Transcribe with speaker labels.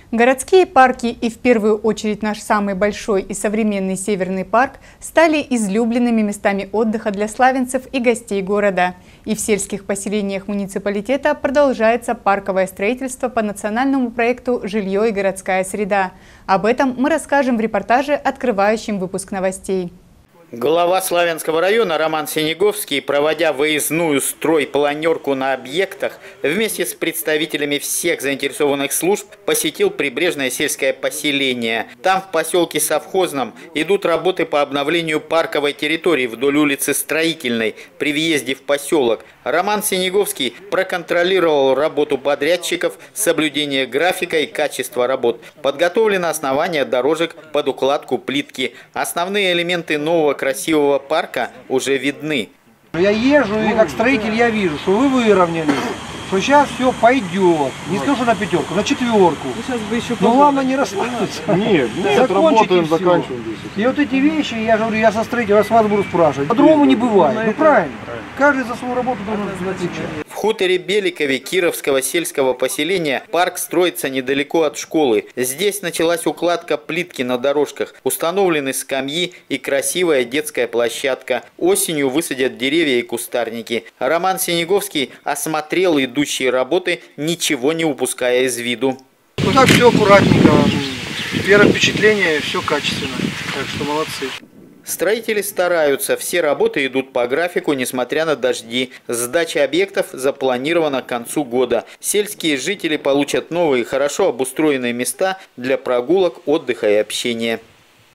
Speaker 1: Городские парки и в первую очередь наш самый большой и современный Северный парк стали излюбленными местами отдыха для славянцев и гостей города. И в сельских поселениях муниципалитета продолжается парковое строительство по национальному проекту «Жилье и городская среда». Об этом мы расскажем в репортаже, открывающем выпуск новостей.
Speaker 2: Глава Славянского района Роман Синеговский, проводя выездную стройпланерку на объектах, вместе с представителями всех заинтересованных служб посетил прибрежное сельское поселение. Там, в поселке Совхозном, идут работы по обновлению парковой территории вдоль улицы Строительной при въезде в поселок. Роман Синеговский проконтролировал работу подрядчиков, соблюдение графика и качества работ. Подготовлено основание дорожек под укладку плитки. Основные элементы нового красивого парка уже видны.
Speaker 3: Я езжу, и как строитель я вижу, что вы выровняли, что сейчас все пойдет. Не скажу, что на пятерку, на четверку. Но главное не расслабиться.
Speaker 4: Нет, работаем, заканчиваем.
Speaker 3: И вот эти вещи, я говорю, я со строителем, я с вас буду спрашивать. По-другому не бывает. Ну правильно. Каждый за свою работу должен отвечать.
Speaker 2: В хуторе Беликове Кировского сельского поселения парк строится недалеко от школы. Здесь началась укладка плитки на дорожках, установлены скамьи и красивая детская площадка. Осенью высадят деревья и кустарники. Роман Синеговский осмотрел идущие работы, ничего не упуская из виду.
Speaker 3: Ну так все аккуратненько. Первое впечатление, все качественно. Так что молодцы.
Speaker 2: Строители стараются, все работы идут по графику, несмотря на дожди. Сдача объектов запланирована к концу года. Сельские жители получат новые, хорошо обустроенные места для прогулок, отдыха и общения.